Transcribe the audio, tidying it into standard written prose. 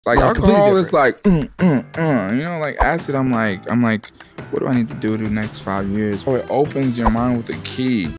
Like alcohol is like, you know, like acid. I'm like, what do I need to do the next 5 years? So it opens your mind with a key.